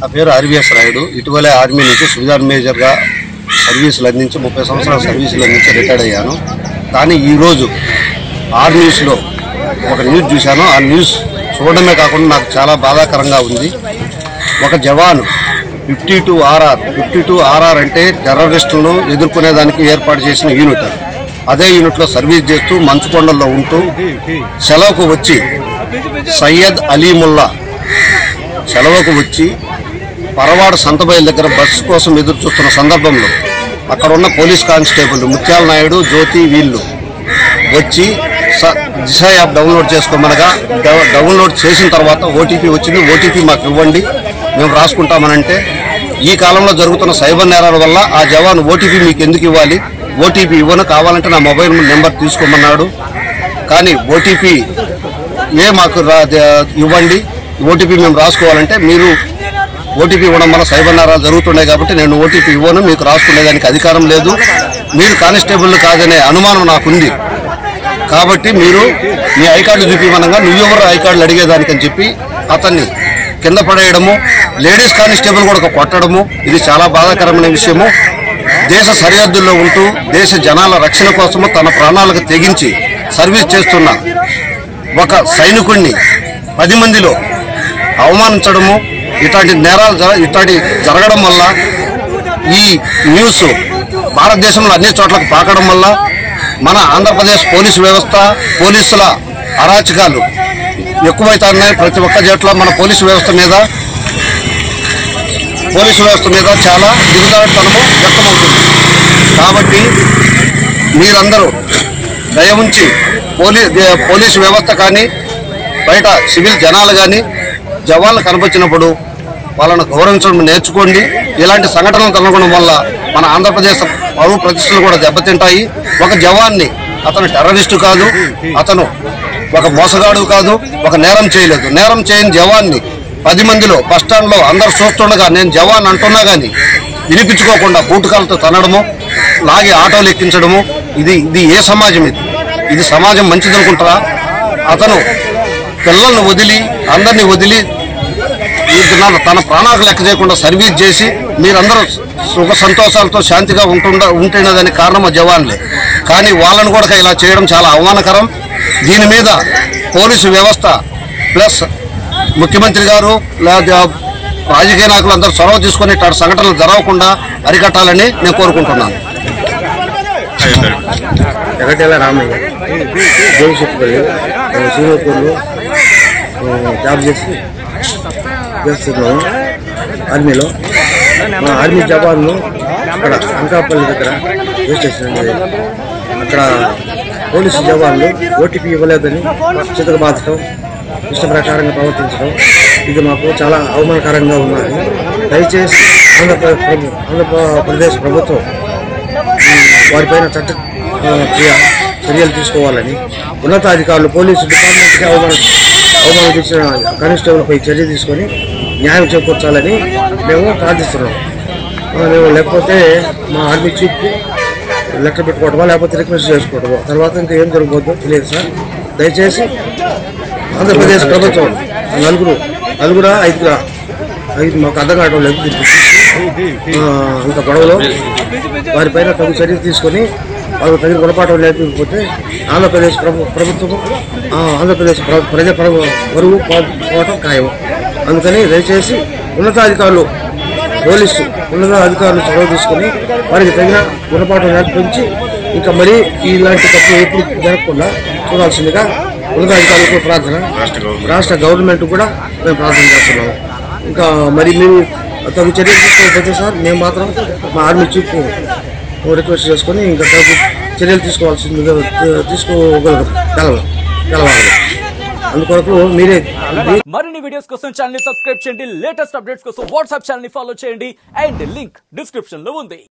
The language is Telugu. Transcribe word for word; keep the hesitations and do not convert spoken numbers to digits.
నా పేరు ఆర్వీఎస్ రాయుడు. ఇటీవలే ఆర్మీ నుంచి సుబేదార్ మేజర్గా సర్వీసులు అందించి ముప్పై సంవత్సరాల సర్వీసులు అందించి రిటైర్డ్ అయ్యాను. కానీ ఈరోజు ఆర్ న్యూస్లో ఒక న్యూస్ చూశాను. ఆ న్యూస్ చూడడమే కాకుండా నాకు చాలా బాధాకరంగా ఉంది. ఒక జవాను fifty two RR fifty two RR అంటే టెర్రరిస్టులను ఎదుర్కొనేదానికి ఏర్పాటు చేసిన యూనిట్. అదే యూనిట్లో సర్వీస్ చేస్తూ మంచుకొండల్లో ఉంటూ సెలవుకు వచ్చి సయ్యద్ అలీముల్లా సెలవుకు వచ్చి పరవాడ సంతబయలు దగ్గర బస్సు కోసం ఎదురు చూస్తున్న సందర్భంలో అక్కడ ఉన్న పోలీస్ కానిస్టేబుల్ ముత్యాల నాయుడు, జ్యోతి వీళ్ళు వచ్చి దిశ యాప్ డౌన్లోడ్ చేసుకోమనగా డౌన్లోడ్ చేసిన తర్వాత ఓటీపీ వచ్చింది. ఓటీపీ మాకు ఇవ్వండి, మేము రాసుకుంటామనంటే ఈ కాలంలో జరుగుతున్న సైబర్ నేరాల వల్ల ఆ జవాన్ ఓటీపీ మీకు ఎందుకు ఇవ్వాలి, ఓటీపీ ఇవ్వను, కావాలంటే నా మొబైల్ నెంబర్ తీసుకోమన్నాడు. కానీ ఓటీపీ ఏ మాకు ఇవ్వండి, ఓటీపీ మేము రాసుకోవాలంటే మీరు ఓటీపీ ఇవ్వడం వల్ల సైబర్ నేరాలు జరుగుతున్నాయి కాబట్టి నేను ఓటీపీ ఇవ్వను, మీకు రాసుకునేదానికి అధికారం లేదు, మీరు కానిస్టేబుల్ కాదనే అనుమానం నాకుంది కాబట్టి మీరు మీ ఐ కార్డు చూపించమనగా నువ్వెవరు ఐ కార్డులు అడిగేదానికని చెప్పి అతన్ని కింద పడేయడము, లేడీస్ కానిస్టేబుల్ కూడా కొట్టడము, ఇది చాలా బాధాకరమైన విషయము. దేశ సరిహద్దుల్లో ఉంటూ దేశ జనాల రక్షణ కోసము తన ప్రాణాలకు తెగించి సర్వీస్ చేస్తున్న ఒక సైనికుడిని పది మందిలో అవమానించడము, ఇట్లాంటి నేరాలు ఇట్లాంటి జరగడం వల్ల ఈ న్యూస్ భారతదేశంలో అన్ని చోట్లకు పాకడం వల్ల మన ఆంధ్రప్రదేశ్ పోలీసు వ్యవస్థ, పోలీసుల అరాచకాలు ఎక్కువైతున్నాయి. ప్రతి ఒక్క చోట్ల మన పోలీసు వ్యవస్థ మీద పోలీసు వ్యవస్థ మీద చాలా దిగుదాటతనము వ్యక్తమవుతుంది. కాబట్టి మీరందరూ దయ ఉంచి పోలీ పోలీసు వ్యవస్థ కానీ బయట సివిల్ జనాలు కానీ జవాన్లు కనిపించినప్పుడు వాళ్ళను గౌరవించడం నేర్చుకోండి. ఇలాంటి సంఘటనలు కలగడం వల్ల మన ఆంధ్రప్రదేశ్ పరువు ప్రతిష్టలు కూడా దెబ్బతింటాయి. ఒక జవాన్ని అతను టెర్రరిస్టు కాదు, అతను ఒక మోసగాడు కాదు, ఒక నేరం చేయలేదు. నేరం చేయని జవాన్ని పది మందిలో బస్టాండ్లో అందరు చూస్తుండగా నేను జవాన్ అంటున్నా కానీ వినిపించుకోకుండా బూటుకాలతో తనడము, లాగి ఆటోలు ఎక్కించడము, ఇది ఇది ఏ సమాజం? ఇది ఇది సమాజం మంచిదనుకుంటారా? అతను పిల్లల్ని వదిలి అందరినీ వదిలి తన ప్రాణాలకు లెక్క చేయకుండా సర్వీస్ చేసి మీరందరూ సుఖ సంతోషాలతో శాంతిగా ఉంటుండ ఉంటున్నదానికి కారణం జవాన్లే. కానీ వాళ్ళను కూడా ఇలా చేయడం చాలా అవమానకరం. దీని మీద పోలీసు వ్యవస్థ ప్లస్ ముఖ్యమంత్రి గారు లేదా రాజకీయ నాయకులు అందరూ చొరవ తీసుకొని ఇట్లాంటి సంఘటనలు జరగకుండా అరికట్టాలని నేను కోరుకుంటున్నాను. ఎగటేల రామయ్య జోగిశెట్టిపల్లి శ్రీనూపూర్లో జాబ్ చేసి చేస్తున్నాము ఆర్మీలో. మా ఆర్మీ జవాన్లు అక్కడ అంకాపల్లి దగ్గర రైల్వే స్టేషన్ అక్కడ పోలీసు జవాన్లు ఓటీపీ ఇవ్వలేదని చితక బాధటం, ఇష్ట ప్రకారంగా ప్రవర్తించడం ఇది మాకు చాలా అవమానకరంగా ఉన్నది. దయచేసి ఆంధ్రప్రదేశ్ ఆంధ్రప్రదేశ్ ప్రభుత్వం వారిపైన చట్ట చర్యలు తీసుకోవాలని, ఉన్నతాధికారులు పోలీసు డిపార్ట్మెంట్కి అవమాన అవమానించిన కానిస్టేబుల్పై చర్య తీసుకొని న్యాయం చేకూర్చాలని మేము ప్రార్థిస్తున్నాం. మేము లేకపోతే మా ఆర్మీ చీఫ్కి లెటర్ పెట్టుకోవటమో లేకపోతే రిక్వెస్ట్ చేసుకోవటమో తర్వాత ఇంకా ఏం జరగబోద్దో తెలియదు సార్. దయచేసి ఆంధ్రప్రదేశ్ ప్రభుత్వం నలుగురు నలుగురు ఐదుగురు ఐదు మాకు అర్థం కావడం లేదు, ఇంత గొడవలో వారిపైన తగు చర్యలు తీసుకొని వాళ్ళకు తగిన గుణపాఠం లేకపోతే ఆంధ్రప్రదేశ్ ప్రభు ప్రభుత్వం ఆంధ్రప్రదేశ్ ప్రజ వరువు పోవటం ఖాయం. అందుకని దయచేసి ఉన్నతాధికారులు పోలీసు ఉన్నతాధికారులు చొరవ తీసుకొని వారికి తగిన గుణపాఠం నేర్పించి ఇంకా మరీ ఇలాంటి తప్పు ఎప్పుడు జరగకుండా చూడాల్సిందిగా ఉన్నతాధికారులకు ప్రార్థన, రాష్ట్ర గవర్నమెంట్ కూడా మేము ప్రార్థన చేస్తున్నాము. ఇంకా మరి మీరు తగు చర్యలు తీసుకోకపోతే సార్ మేము మాత్రం మా ఆర్మీ చీఫ్ రిక్వెస్ట్ చేసుకొని ఇంకా తగు చర్యలు తీసుకోవాల్సిందిగా తీసుకోగలరు గెలవాలి. అందుకొరకు మీరే మరిన్ని వీడియోస్ కోసం ఛానల్ ని సబ్స్క్రైబ్ చేయండి. లేటెస్ట్ అప్డేట్స్ కోసం వాట్సాప్ ఛానల్ ని ఫాలో చేయండి అండ్ లింక్ డిస్క్రిప్షన్ లో ఉంది.